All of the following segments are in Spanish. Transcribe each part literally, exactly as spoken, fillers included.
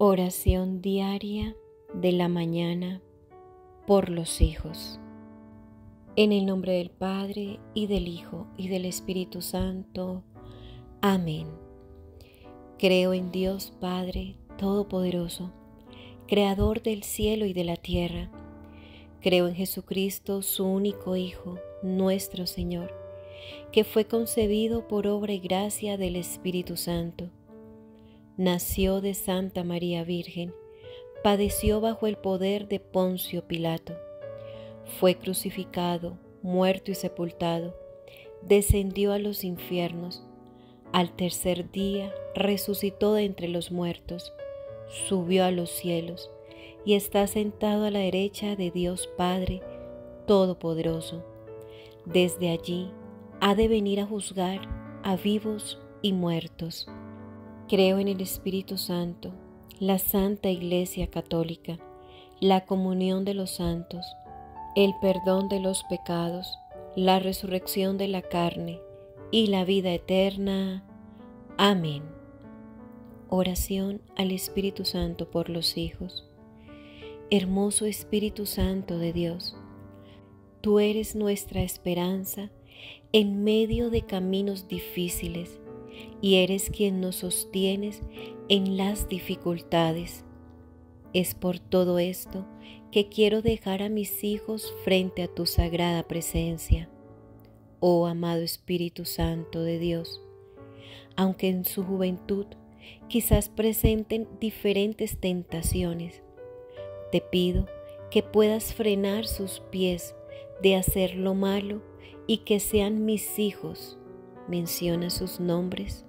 Oración diaria de la mañana por los hijos. En el nombre del Padre, y del Hijo, y del Espíritu Santo. Amén. Creo en Dios Padre Todopoderoso, Creador del cielo y de la tierra. Creo en Jesucristo, su único Hijo, nuestro Señor, que fue concebido por obra y gracia del Espíritu Santo. Nació de Santa María Virgen, padeció bajo el poder de Poncio Pilato, fue crucificado, muerto y sepultado, descendió a los infiernos, al tercer día resucitó de entre los muertos, subió a los cielos y está sentado a la derecha de Dios Padre Todopoderoso. Desde allí ha de venir a juzgar a vivos y muertos. Creo en el Espíritu Santo, la Santa Iglesia Católica, la comunión de los santos, el perdón de los pecados, la resurrección de la carne y la vida eterna. Amén. Oración al Espíritu Santo por los hijos. Hermoso Espíritu Santo de Dios, tú eres nuestra esperanza en medio de caminos difíciles, y eres quien nos sostienes en las dificultades. Es por todo esto que quiero dejar a mis hijos frente a tu sagrada presencia. Oh amado Espíritu Santo de Dios, aunque en su juventud quizás presenten diferentes tentaciones, te pido que puedas frenar sus pies de hacer lo malo y que sean mis hijos. Menciona sus nombres.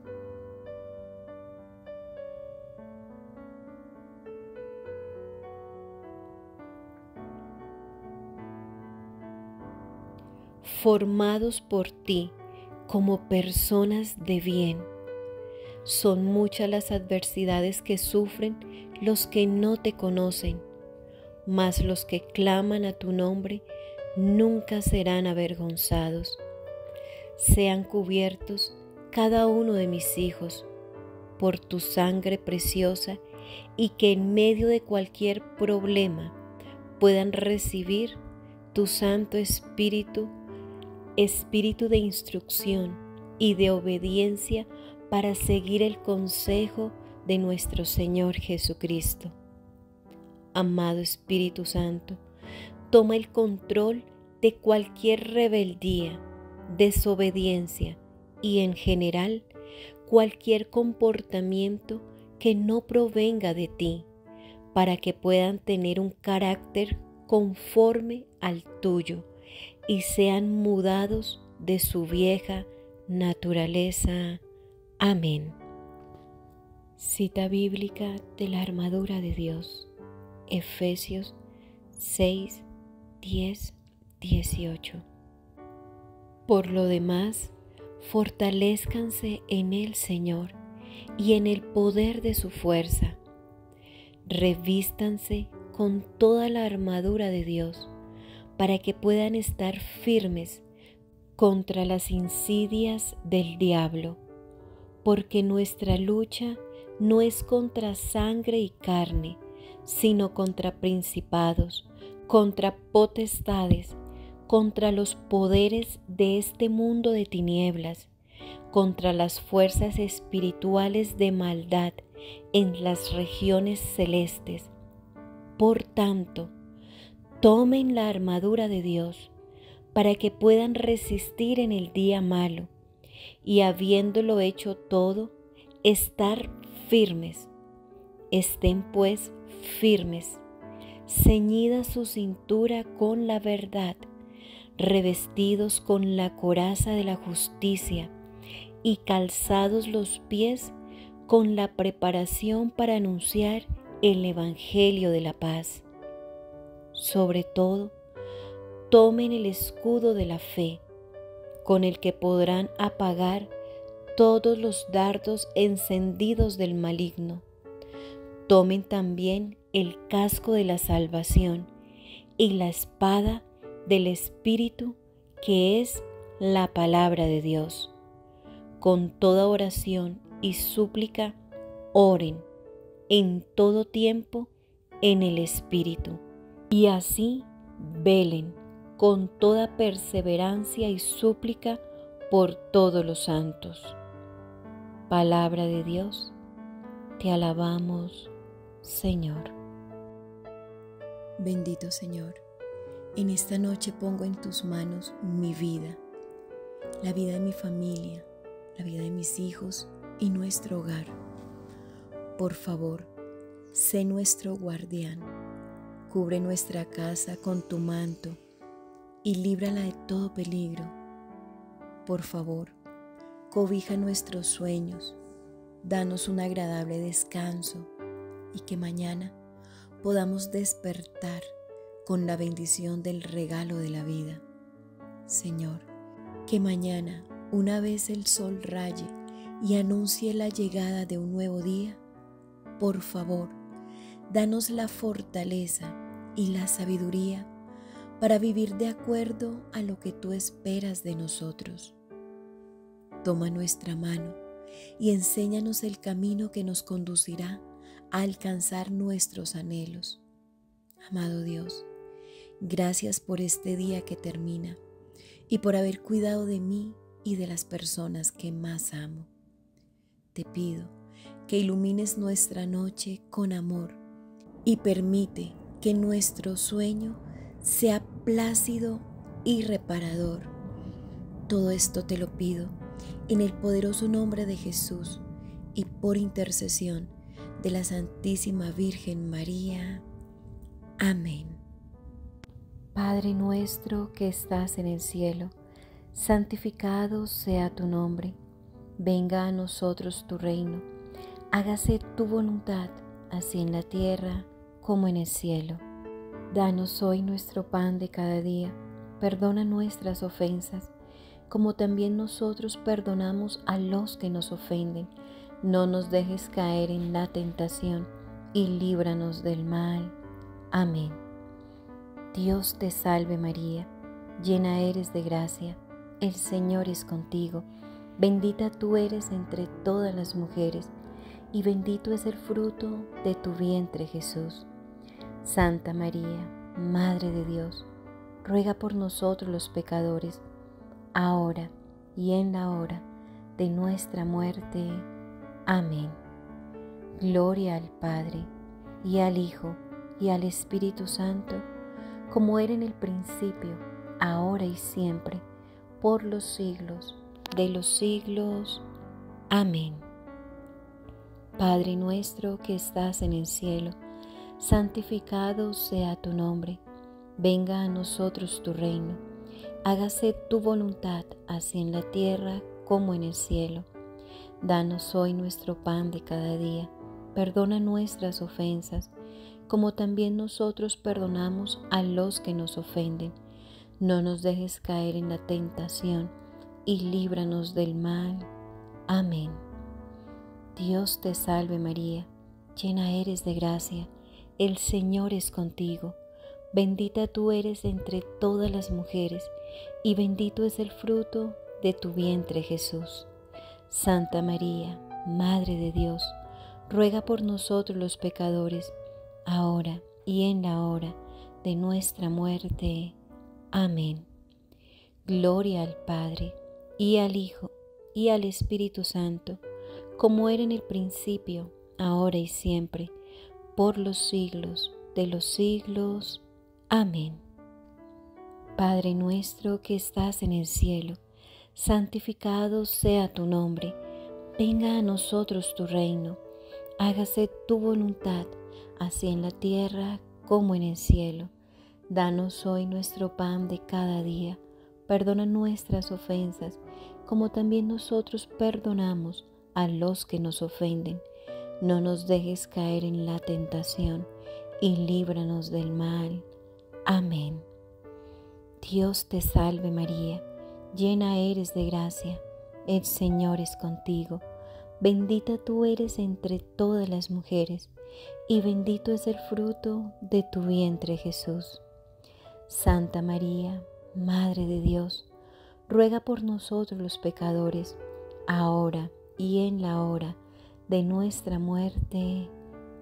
Formados por ti como personas de bien. Son muchas las adversidades que sufren los que no te conocen, mas los que claman a tu nombre nunca serán avergonzados. Sean cubiertos cada uno de mis hijos por tu sangre preciosa, y que en medio de cualquier problema puedan recibir tu Santo Espíritu, Espíritu de instrucción y de obediencia para seguir el consejo de nuestro Señor Jesucristo. Amado Espíritu Santo, toma el control de cualquier rebeldía, desobediencia y en general cualquier comportamiento que no provenga de ti, para que puedan tener un carácter conforme al tuyo y sean mudados de su vieja naturaleza. Amén. Cita bíblica de la armadura de Dios, Efesios seis, diez, dieciocho. Por lo demás, fortalézcanse en el Señor y en el poder de su fuerza. Revístanse con toda la armadura de Dios para que puedan estar firmes contra las insidias del diablo, porque nuestra lucha no es contra sangre y carne, sino contra principados, contra potestades, contra los poderes de este mundo de tinieblas, contra las fuerzas espirituales de maldad en las regiones celestes. Por tanto, tomen la armadura de Dios para que puedan resistir en el día malo y, habiéndolo hecho todo, estar firmes. Estén pues firmes, ceñida su cintura con la verdad, revestidos con la coraza de la justicia y calzados los pies con la preparación para anunciar el Evangelio de la paz. Sobre todo, tomen el escudo de la fe, con el que podrán apagar todos los dardos encendidos del maligno. Tomen también el casco de la salvación y la espada del Espíritu, que es la palabra de Dios. Con toda oración y súplica, oren en todo tiempo en el Espíritu, y así velen con toda perseverancia y súplica por todos los santos. Palabra de Dios, te alabamos, Señor. Bendito Señor, en esta noche pongo en tus manos mi vida, la vida de mi familia, la vida de mis hijos y nuestro hogar. Por favor, sé nuestro guardián, cubre nuestra casa con tu manto y líbrala de todo peligro. Por favor, cobija nuestros sueños, danos un agradable descanso y que mañana podamos despertar con la bendición del regalo de la vida. Señor, que mañana, una vez el sol raye y anuncie la llegada de un nuevo día, por favor, danos la fortaleza y la sabiduría para vivir de acuerdo a lo que tú esperas de nosotros. Toma nuestra mano y enséñanos el camino que nos conducirá a alcanzar nuestros anhelos. Amado Dios, gracias por este día que termina y por haber cuidado de mí y de las personas que más amo. Te pido que ilumines nuestra noche con amor y permite que nuestro sueño sea plácido y reparador. Todo esto te lo pido en el poderoso nombre de Jesús y por intercesión de la Santísima Virgen María. Amén. Padre nuestro que estás en el cielo, santificado sea tu nombre. Venga a nosotros tu reino. Hágase tu voluntad, así en la tierra como en el cielo. Danos hoy nuestro pan de cada día. Perdona nuestras ofensas, como también nosotros perdonamos a los que nos ofenden. No nos dejes caer en la tentación y líbranos del mal. Amén. Dios te salve María, llena eres de gracia, el Señor es contigo. Bendita tú eres entre todas las mujeres, y bendito es el fruto de tu vientre Jesús. Santa María, Madre de Dios, ruega por nosotros los pecadores, ahora y en la hora de nuestra muerte. Amén. Gloria al Padre, y al Hijo, y al Espíritu Santo, como era en el principio, ahora y siempre, por los siglos de los siglos. Amén. Padre nuestro que estás en el cielo, santificado sea tu nombre. Venga a nosotros tu reino. Hágase tu voluntad, así en la tierra como en el cielo. Danos hoy nuestro pan de cada día. Perdona nuestras ofensas, como también nosotros perdonamos a los que nos ofenden. No nos dejes caer en la tentación, y líbranos del mal. Amén. Dios te salve María, llena eres de gracia, el Señor es contigo. Bendita tú eres entre todas las mujeres, y bendito es el fruto de tu vientre Jesús. Santa María, Madre de Dios, ruega por nosotros los pecadores, ahora y en la hora de nuestra muerte. Amén. Gloria al Padre, y al Hijo, y al Espíritu Santo, como era en el principio, ahora y siempre, por los siglos de los siglos. Amén. Padre nuestro que estás en el cielo, santificado sea tu nombre. Venga a nosotros tu reino. Hágase tu voluntad, así en la tierra como en el cielo. Danos hoy nuestro pan de cada día. Perdona nuestras ofensas, como también nosotros perdonamos a los que nos ofenden. No nos dejes caer en la tentación, y líbranos del mal. Amén. Dios te salve María, llena eres de gracia, el Señor es contigo. Bendita tú eres entre todas las mujeres, y bendito es el fruto de tu vientre Jesús. Santa María, Madre de Dios, ruega por nosotros los pecadores, ahora y en la hora de nuestra muerte.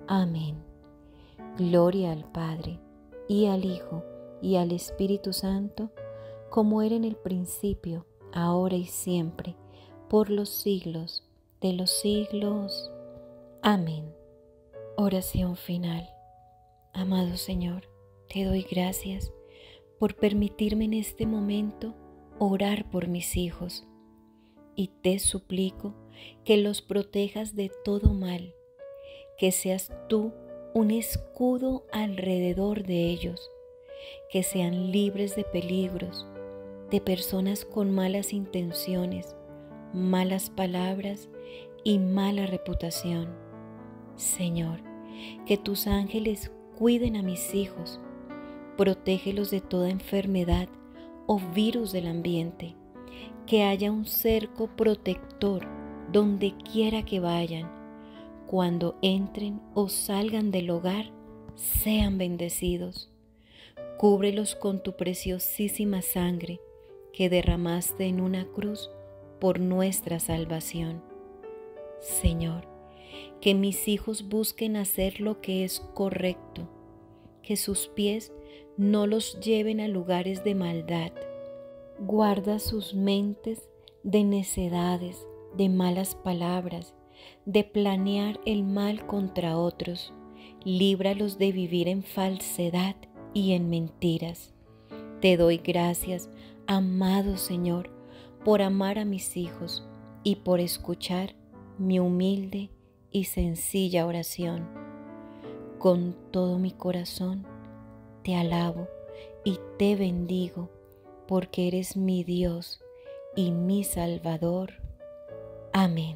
Amén. Gloria al Padre, y al Hijo, y al Espíritu Santo, como era en el principio, ahora y siempre, por los siglos de los siglos. Amén. Oración final. Amado Señor, te doy gracias por permitirme en este momento orar por mis hijos, y te suplico que los protejas de todo mal, que seas tú un escudo alrededor de ellos, que sean libres de peligros, de personas con malas intenciones, malas palabras y mala reputación. Señor, que tus ángeles cuiden a mis hijos, protégelos de toda enfermedad o virus del ambiente, que haya un cerco protector donde quiera que vayan. Cuando entren o salgan del hogar, sean bendecidos. Cúbrelos con tu preciosísima sangre que derramaste en una cruz por nuestra salvación. Señor, que mis hijos busquen hacer lo que es correcto, que sus pies no los lleven a lugares de maldad. Guarda sus mentes de necedades, de malas palabras, de planear el mal contra otros. Líbralos de vivir en falsedad y en mentiras. Te doy gracias, amado Señor, por amar a mis hijos y por escuchar mi humilde y sencilla oración. Con todo mi corazón te alabo y te bendigo, porque eres mi Dios y mi Salvador. Amén.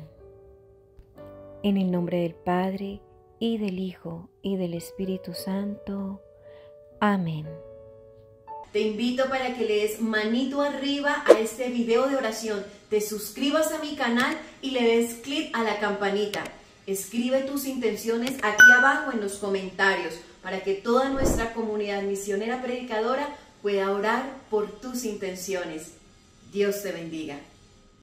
En el nombre del Padre, y del Hijo, y del Espíritu Santo. Amén. Te invito para que le des manito arriba a este video de oración, te suscribas a mi canal y le des clic a la campanita. Escribe tus intenciones aquí abajo en los comentarios para que toda nuestra comunidad misionera predicadora pueda orar por tus intenciones. Dios te bendiga.